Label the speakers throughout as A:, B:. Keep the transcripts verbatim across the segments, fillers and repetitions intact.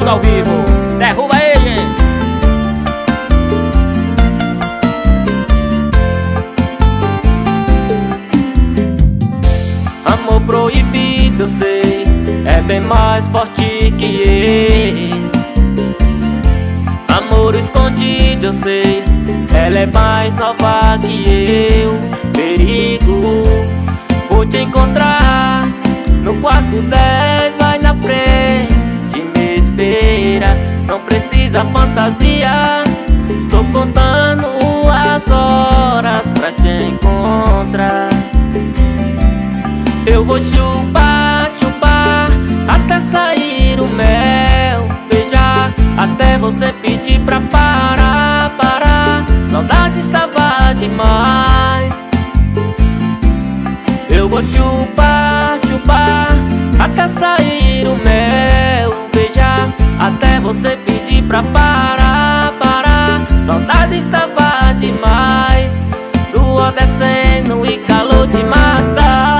A: tudo ao vivo. Derruba aí, gente. Amor proibido, eu sei, é bem mais forte que eu. Amor escondido, eu sei, ela é mais nova que eu. Perigo, vou te encontrar no quarto dez, vai na frente, me espera. Não precisa fantasia, estou contando as horas pra te encontrar. Eu vou chupar, chupar, até sair o mel. Beijar, até você pedir pra parar, parar. Saudade estava demais. Eu vou chupar, chupar, até sair o mel. Beijar, até você pedir pra parar, parar. Saudade estava demais. Suor descendo e calor de matar.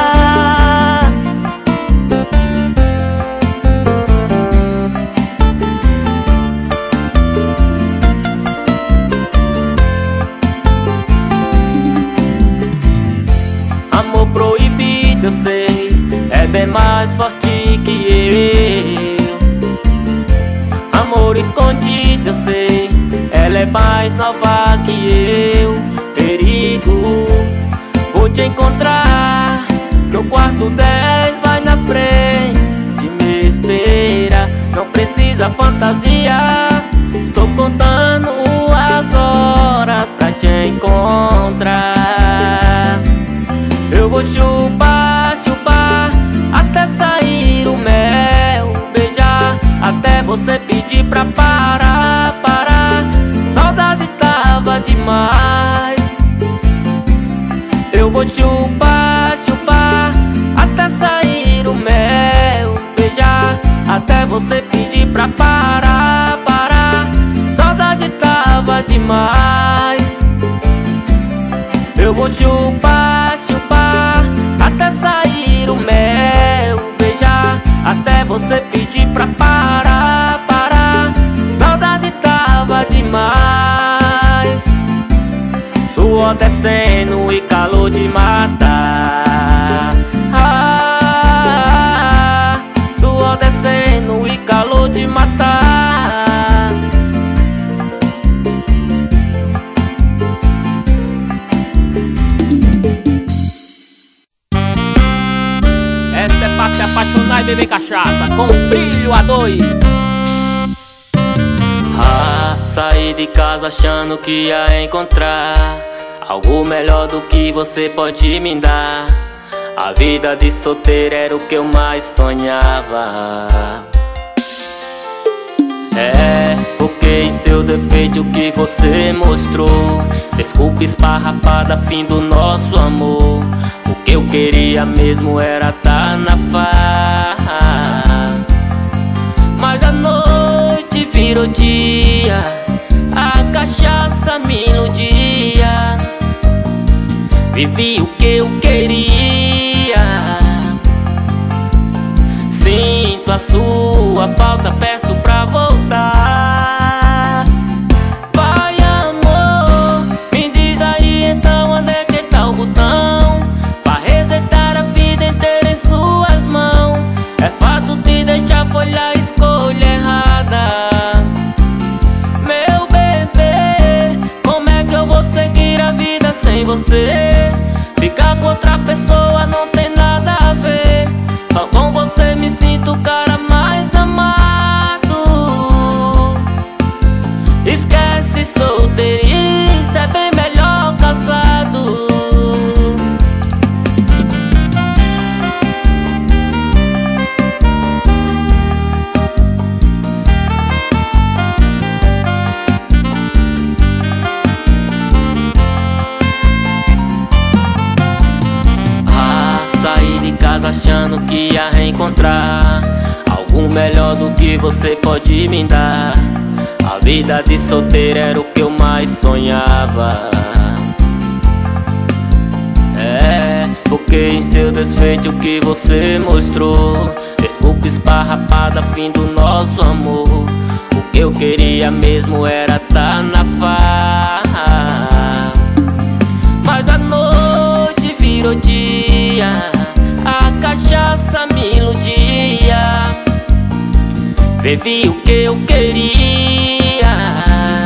A: Amor proibido, eu sei, é bem mais forte que eu. Amor escondido, eu sei, ela é mais nova que eu. Perigo, vou te encontrar no quarto dez, vai na frente, me espera. Não precisa fantasia, estou contando as horas pra te encontrar. Eu vou chupar, chupar, até sair o mel. Beijar, até você pedir pra parar, parar. Saudade tava demais. Eu vou chupar, chupar, até sair o mel. Beijar, até você pedir pra parar, parar. Saudade tava demais. Eu vou chupar, chupar, até sair o mel. Beijar, até você pedir pra parar, parar. Saudade tava demais. Suor descendo e calor de matar. Ah, suor descendo e calor de matar. Essa é pra se apaixonar e beber cachaça com brilho a dois. Ah, saí de casa achando que ia encontrar algo melhor do que você pode me dar. A vida de solteiro era o que eu mais sonhava. É, porque em seu defeito o que você mostrou. Desculpa esparrapada, fim do nosso amor. O que eu queria mesmo era tá na farra. Mas a noite virou dia, a cachaça me iludia. Vivi o que eu queria. Sinto a sua falta, peço pra voltar. Vai, amor, me diz aí então onde é que tá o botão pra resetar a vida inteira em suas mãos. É fato de deixar, foi a escolha errada. Meu bebê, como é que eu vou seguir a vida sem você? Ficar com outra pessoa não tem nada a ver. Só com você me sinto o cara mais amado. Esquece solteirice, é bem melhor casado. Achando que ia reencontrar algo melhor do que você pode me dar. A vida de solteiro era o que eu mais sonhava. É, porque em seu desfeito o que você mostrou. Desculpa roupa esfarrapada, fim do nosso amor. O que eu queria mesmo era tá na farra, mas a noite virou dia, a cachaça me iludia. Bebi o que eu queria.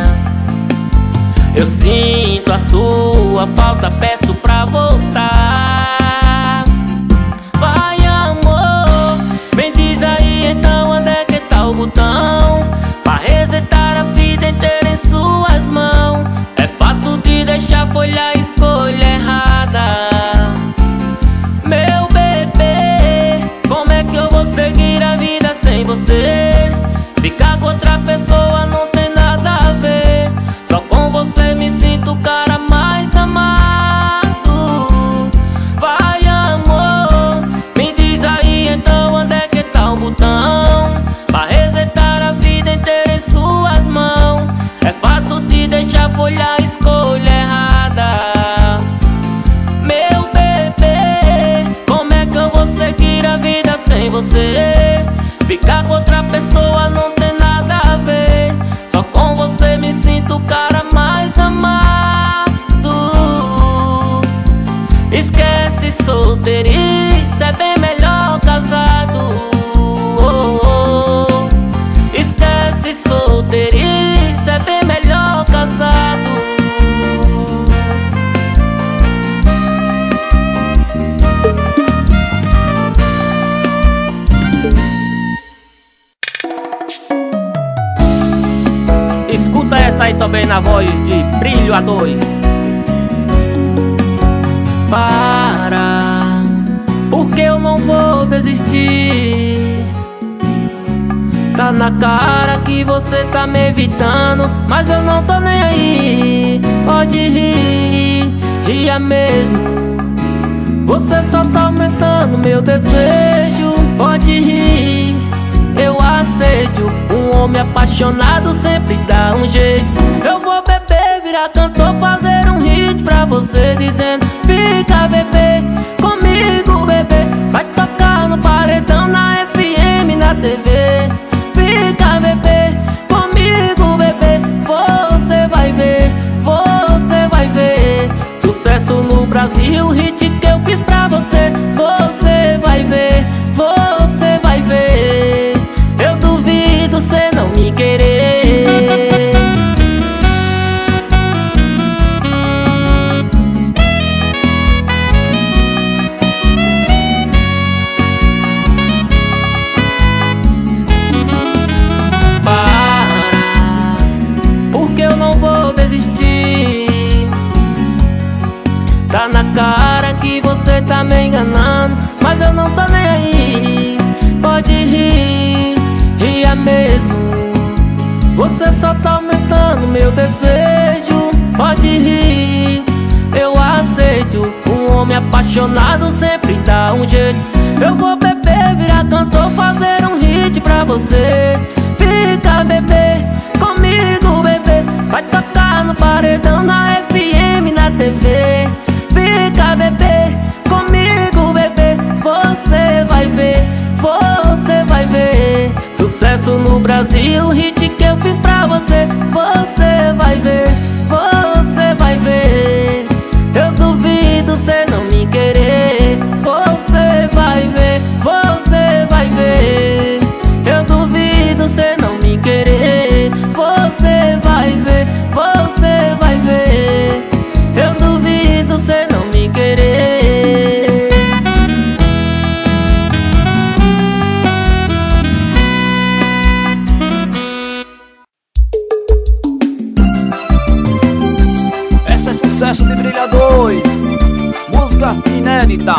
A: Eu sinto a sua falta, peço pra voltar. Vai, amor, me diz aí então onde é que tá o botão pra resetar a vida inteira em suas mãos. É fato de deixar, foi a escolha errada. Meu bebê, como é que eu vou seguir a vida sem você? Ficar com outra pessoa não tem nada a ver. Só com você me sinto o cara mais amado. Vai, amor, me diz aí então onde é que tá o botão pra resetar a vida inteira em suas mãos. É fato de deixar, foi a escolha errada. Meu bebê, como é que eu vou seguir a vida sem você? Ficar com outra pessoa não tem nada a ver. Só com você me sinto o cara mais amado. Esquece solteirice, é bem melhor casado. Oh, oh. Esquece solteirice, é bem melhor casado. Escuta essa aí também na voz de Brilho A dois. Para, porque eu não vou desistir. Tá na cara que você tá me evitando, mas eu não tô nem aí. Pode rir, ria mesmo. Você só tá aumentando meu desejo. Pode rir, eu aceito. Um homem apaixonado sempre dá um jeito. Eu vou beber, virar cantor, fazer um hit pra você, dizendo: fica, bebê, comigo, bebê. Vai tocar no paredão, na F M, na T V. Fica, bebê, comigo, bebê. Você vai ver, você vai ver. Sucesso no Brasil, hit que eu fiz pra você. Você vai ver, você vai ver. Eu duvido cê não me querer. Para, porque eu não vou desistir. Tá na cara que você tá me enganando, mas eu não tô nem aí. Pode rir, ria mesmo. Você só tá aumentando meu desejo. Pode rir, eu aceito. Um homem apaixonado sempre dá um jeito. Eu vou beber, virar cantor, fazer um hit pra você. Fica, bebê, comigo, bebê. Vai tocar no paredão, na F M, na T V. Fica, bebê, comigo, bebê. Você vai ver, você vai ver. Sucesso no Brasil, hit que eu fiz pra você. Você vai ver, você vai ver. Eu duvido cê não me querer. Você vai ver, você vai ver. Eu duvido cê não me querer. Você vai ver, você vai ver. Eu duvido cê não me querer.
B: Essa é sucesso de Brilho A dois, música inédita.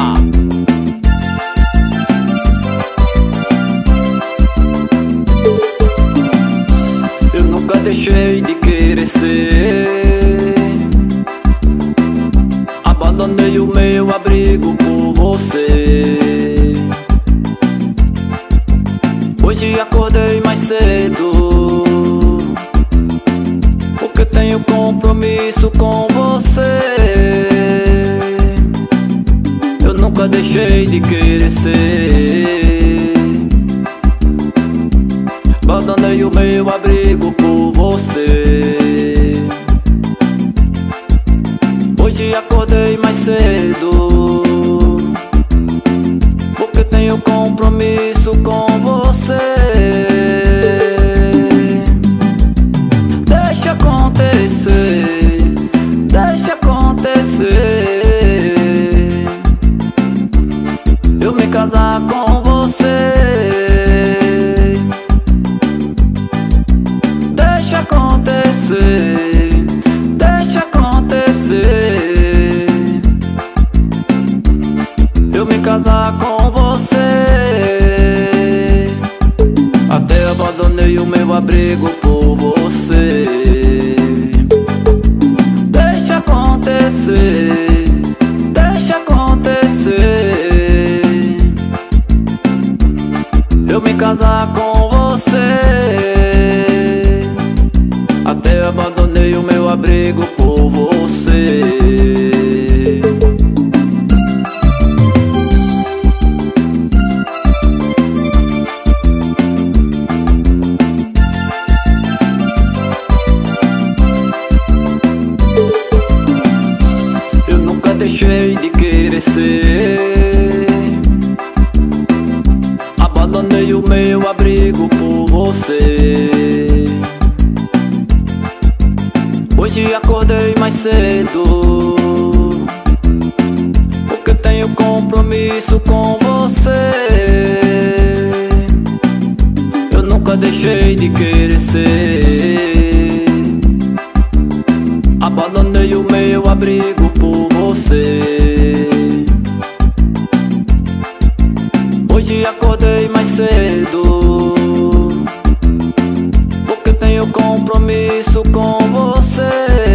C: Eu nunca deixei de querer ser. Abandonei o meu abrigo por você. Hoje acordei mais cedo, porque tenho compromisso com você. Eu nunca deixei de querer ser. abandonei o meu abrigo por você. Hoje acordei mais cedo, porque tenho compromisso com você. Deixa acontecer, deixa acontecer, eu me casar com você. Deixa acontecer, deixa acontecer, eu me casar com você. Até abandonei o meu abrigo por você. Deixa acontecer, deixa acontecer, eu me casar com você. Até abandonei o meu abrigo por você. Eu nunca deixei de querer ser, abandonei o meu abrigo por você. Hoje acordei mais cedo, porque tenho compromisso com você. Eu nunca deixei de querer ser, abandonei o meu abrigo por você. Hoje acordei mais cedo, porque tenho compromisso com você.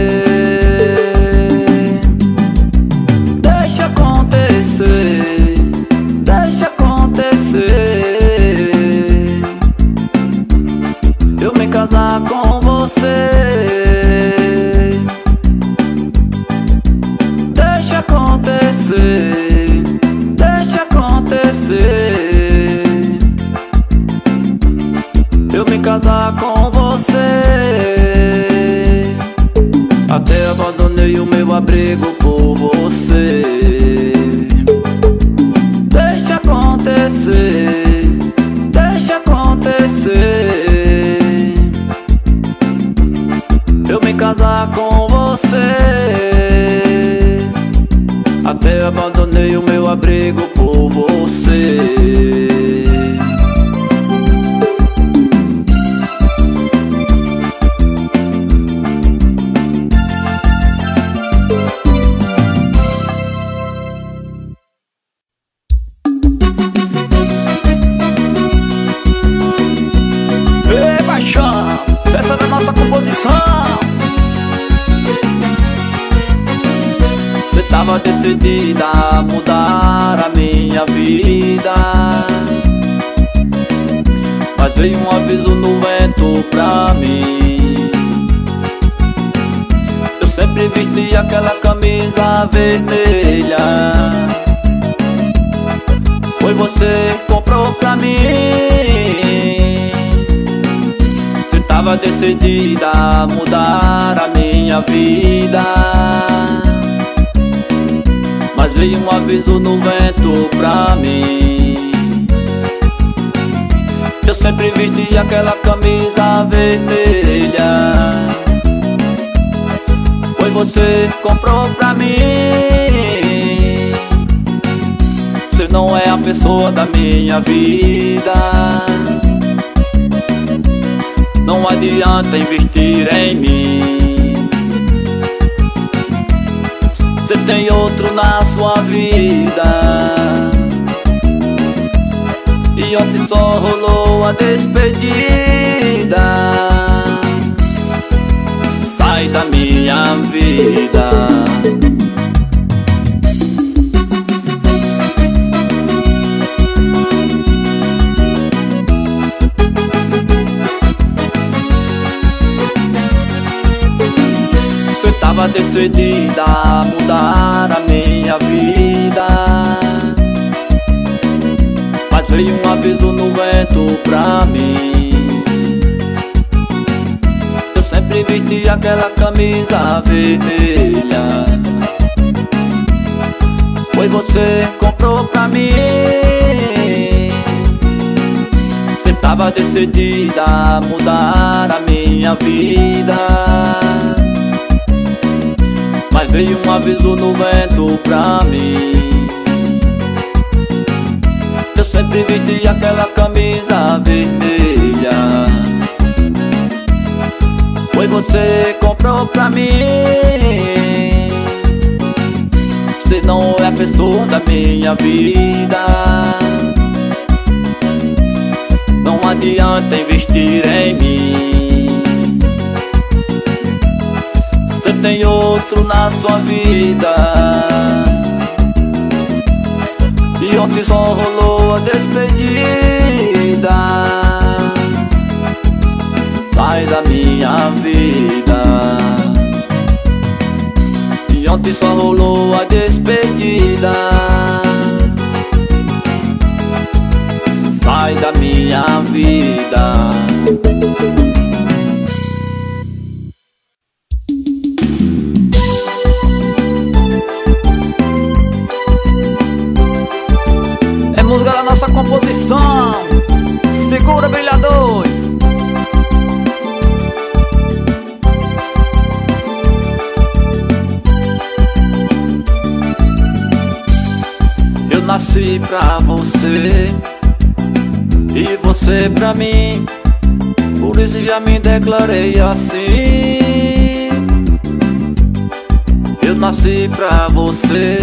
C: Deixa acontecer, deixa acontecer, eu me casar com você. Deixa acontecer, deixa acontecer, eu me casar com você. Até abandonei o meu abrigo por você. Deixa acontecer, deixa acontecer, eu me casar com você. Até abandonei o meu abrigo por você.
B: Ei, paixão, essa é da nossa composição.
C: Você tava decidida a mudar a minha vida, mas veio um aviso no vento pra mim. Eu sempre vesti aquela camisa vermelha, foi você que comprou pra mim. Você tava decidida a mudar a minha vida, mas veio um aviso no vento pra mim. Eu sempre vesti aquela camisa vermelha, foi você que comprou pra mim. Você não é a pessoa da minha vida, não adianta investir em mim. Você tem outro na sua vida, e ontem só rolou a despedida. Sai da minha vida. Você tava decidida a mudar a minha vida, mas veio um aviso no vento pra mim. sempre vesti aquela camisa vermelha. Foi você que comprou pra mim. Você tava decidida a mudar a minha vida, mas veio um aviso no vento pra mim. Eu sempre vesti aquela camisa vermelha. Foi você que comprou pra mim. Você não é a pessoa da minha vida. Não adianta investir em mim. Você tem outro na sua vida, e ontem só rolou a despedida. Sai da minha vida. E ontem só rolou a despedida. Sai da minha vida.
B: É música da nossa composição. Segura, brilhadores.
C: Eu nasci pra você e você pra mim, por isso já me declarei assim. Eu nasci pra você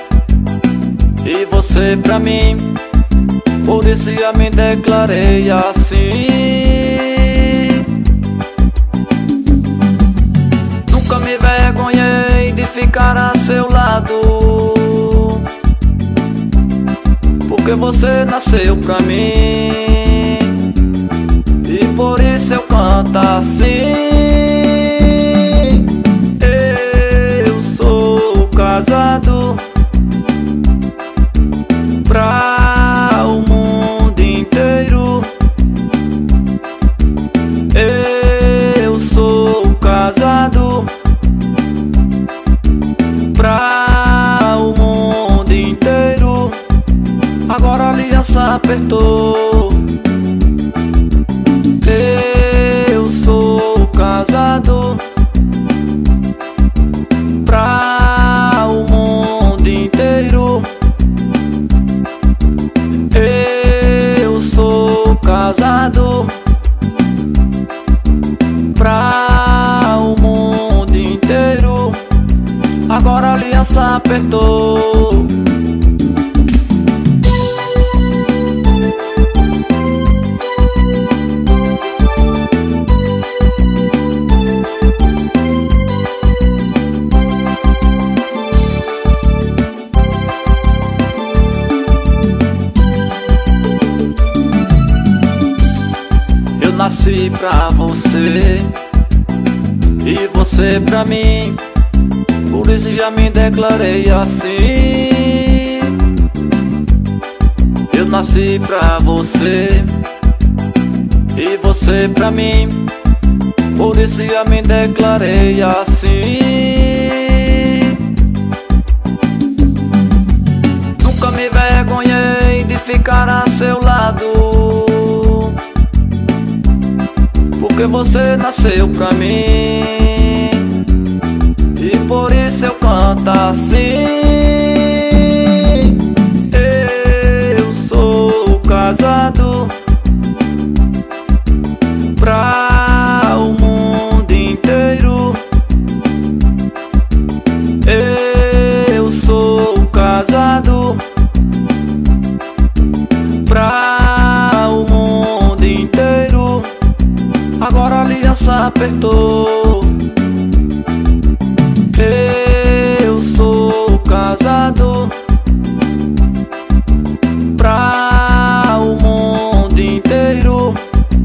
C: e você pra mim, por isso já me declarei assim. Nunca me vergonhei de ficar a seu lado, porque você nasceu pra mim, e por isso eu canto assim. Eu sou casado pra o mundo inteiro. Eu sou casado pra o mundo inteiro. Agora a aliança apertou. Eu sou casado pra o mundo inteiro. Eu sou casado pra o mundo inteiro. Agora a aliança apertou. Eu nasci pra você e você pra mim, por isso já me declarei assim. Eu nasci pra você e você pra mim, por isso já me declarei assim. Nunca me vergonhei de ficar a seu lado, porque você nasceu pra mim, e por isso eu canto assim. Eu sou casado pra o mundo inteiro. Eu sou casado pra o mundo inteiro. Agora a aliança apertou. Eu sou casado pra o mundo inteiro.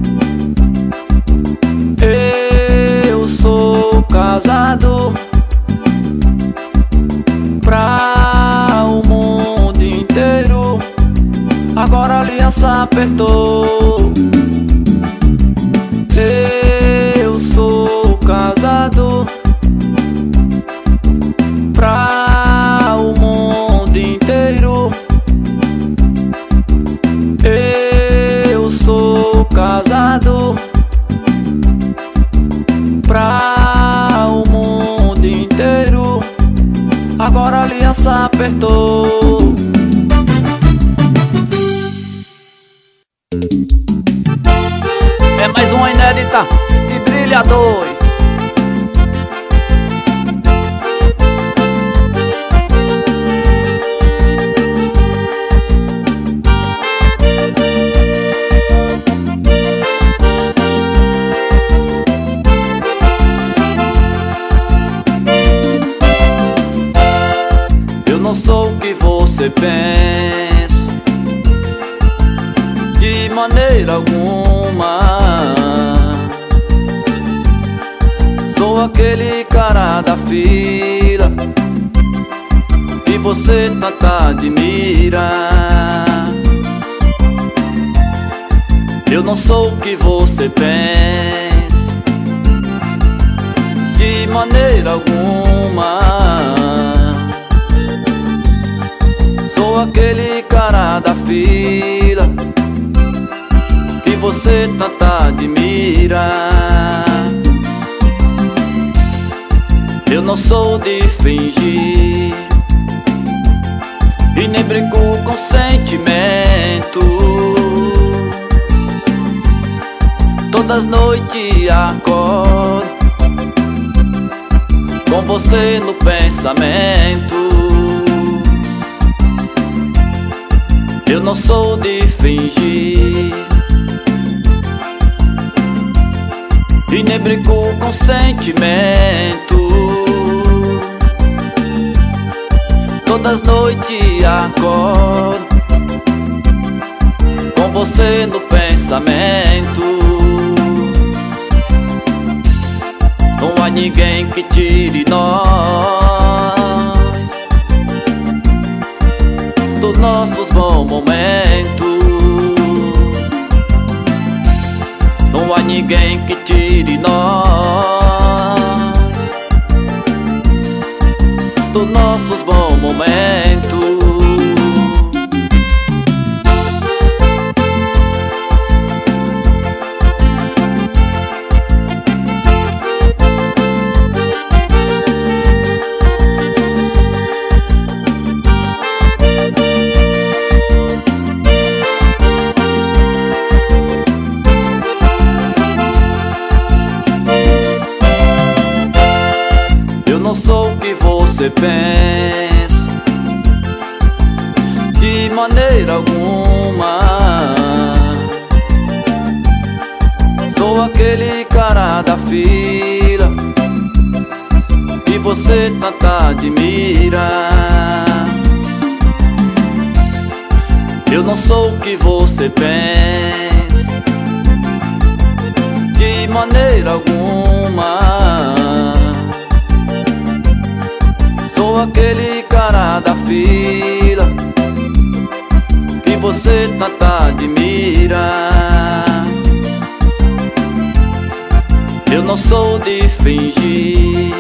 C: Eu sou casado pra o mundo inteiro. Agora a aliança apertou. Eu sou casado acertou.
B: É mais uma inédita de Brilha dois.
C: Eu não sou o que você pensa, de maneira alguma. Sou aquele cara da fila que você tanto admira. Eu não sou o que você pensa, de maneira alguma. Sou aquele cara da fila que você tanto admira. Eu não sou de fingir e nem brinco com sentimento. Todas as noites acordo com você no pensamento. Eu não sou de fingir e nem brinco com sentimento. Todas as noites acordo com você no pensamento. Não há ninguém que tire nós dos nossos bons momentos. Não há ninguém que tire nós dos nossos bons momentos. Não sou o que você pensa, de maneira alguma. Sou aquele cara da fila que você tanto admira. Eu não sou o que você pensa, de maneira alguma. Sou aquele cara da fila que você tanto admira. Eu não sou de fingir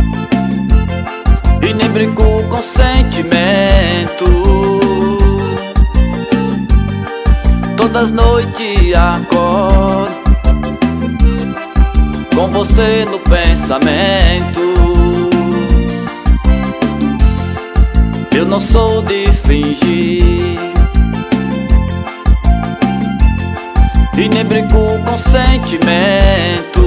C: e nem brinco com sentimento. Todas as noites acordo com você no pensamento. Eu não sou de fingir e nem brinco com sentimento.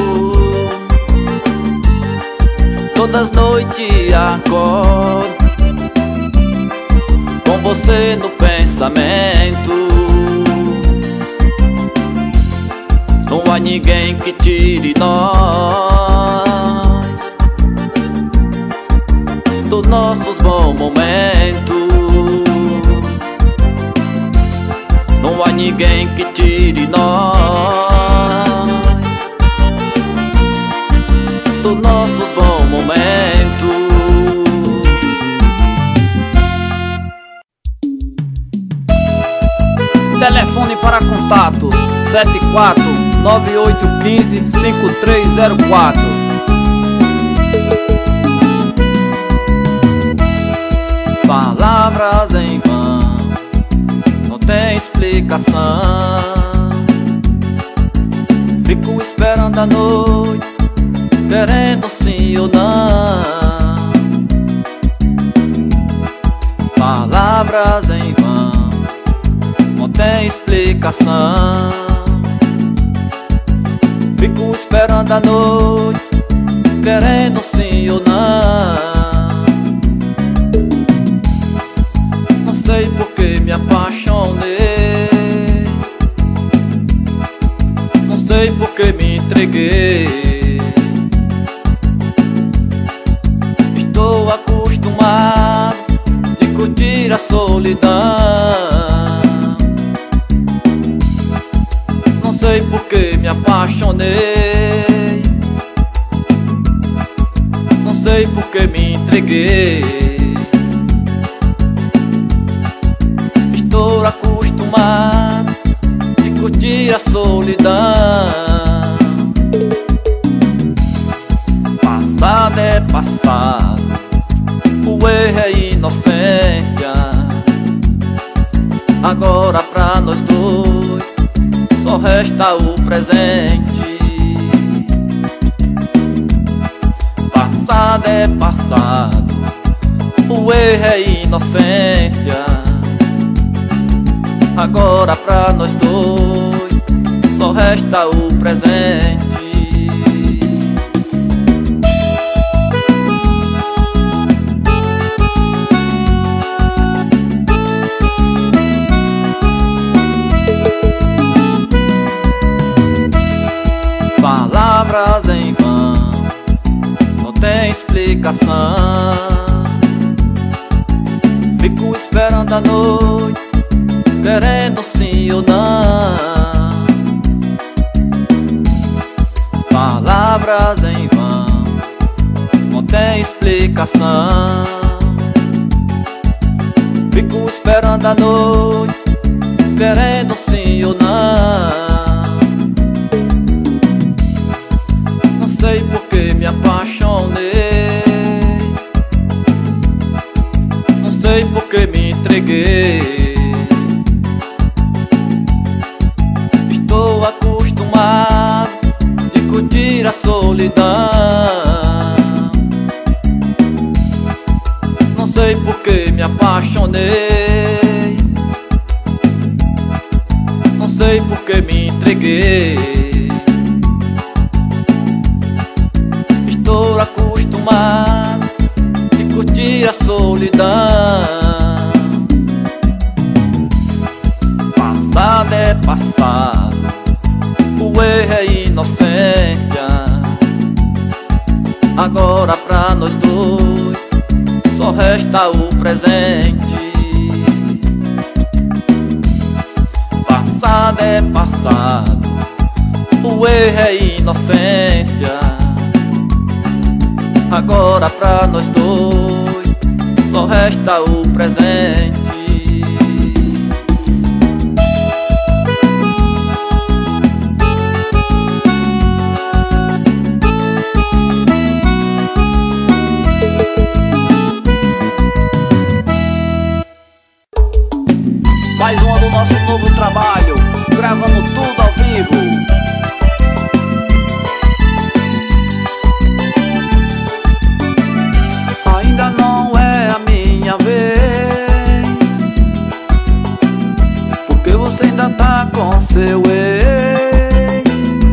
C: Todas as noites acordo com você no pensamento. Não há ninguém que tire nós dos nossos bons momentos. Não há ninguém que tire nós dos nossos bons momentos.
B: Telefone para contato sete quatro nove oito um cinco cinco três zero quatro.
C: Palavras em vão, não tem explicação. Fico esperando a noite, querendo sim ou não. Palavras em vão, não tem explicação. Fico esperando a noite, querendo sim ou não. Não sei por que me apaixonei, não sei por que me entreguei. Estou acostumado de curtir a solidão. Não sei por que me apaixonei, não sei por que me entreguei. Estou acostumado de curtir a solidão. Passado é passado, o erro é inocência. Agora pra nós dois só resta o presente. Passado é passado, o erro é inocência. Agora pra nós dois só resta o presente. Palavras em vão, não tem explicação. Fico esperando a noite, querendo sim ou não. Palavras em vão, não tem explicação. Fico esperando a noite, querendo sim ou não. Não sei por que me apaixonei, não sei por que me entreguei. Estou acostumado de curtir a solidão. Não sei por que me apaixonei, não sei por que me entreguei. Estou acostumado de curtir a solidão. Passado é passado, o erro é inocência. Agora pra nós dois só resta o presente. Passado é passado, o erro é inocência. Agora pra nós dois só resta o presente.
B: Mais uma do nosso novo trabalho, gravando tudo ao vivo.
C: Ainda não é a minha vez, porque você ainda tá com seu ex.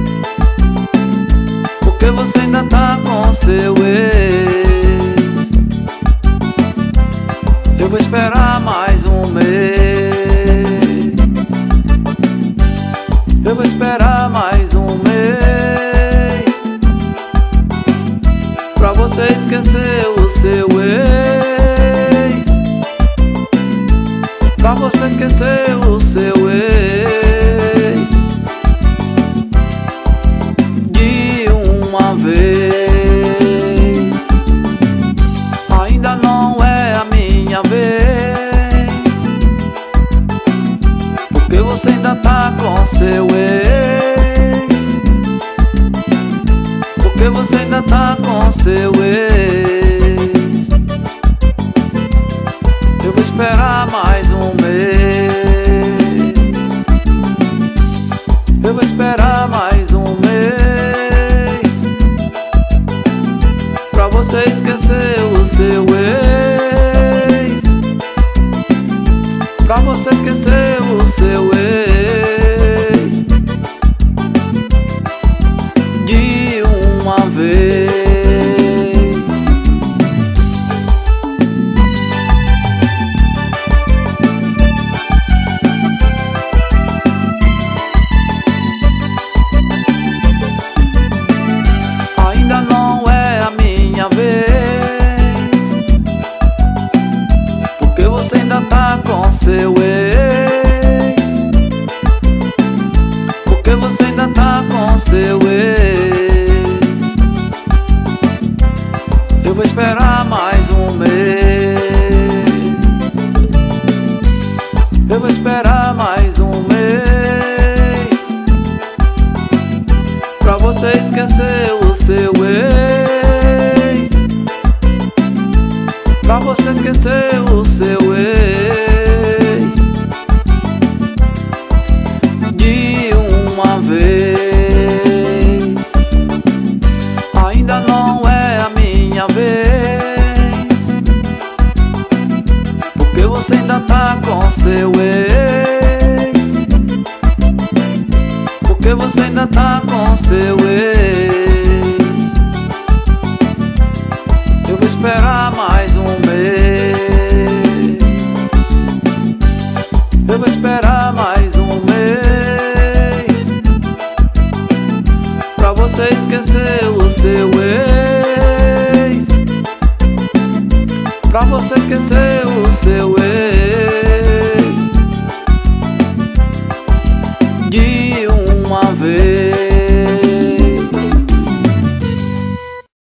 C: Porque você ainda tá com seu ex. Eu vou esperar mais um mês. Eu vou esperar mais um mês pra você esquecer o seu ex. Pra você esquecer o seu ex de uma vez. Ainda não é a minha vez, porque você ainda tá com seu ex. Porque você ainda tá com seu ex. Eu vou esperar mais um mês. Eu vou esperar mais um mês pra você esquecer o seu ex. pra você esquecer o seu ex de uma vez. Ainda não é a minha vez, porque você ainda tá com seu ex, porque você ainda tá com seu ex. Eu vou esperar mais um mês, eu vou esperar mais um mês, pra você esquecer o seu ex, pra você esquecer o seu ex de uma vez. Ainda não é a minha vez, porque você ainda tá com seu ex, porque você ainda tá com seu ex. Eu vou esperar mais um mês, eu vou esperar mais um mês, pra você esquecer o seu ex, pra você esquecer o seu ex de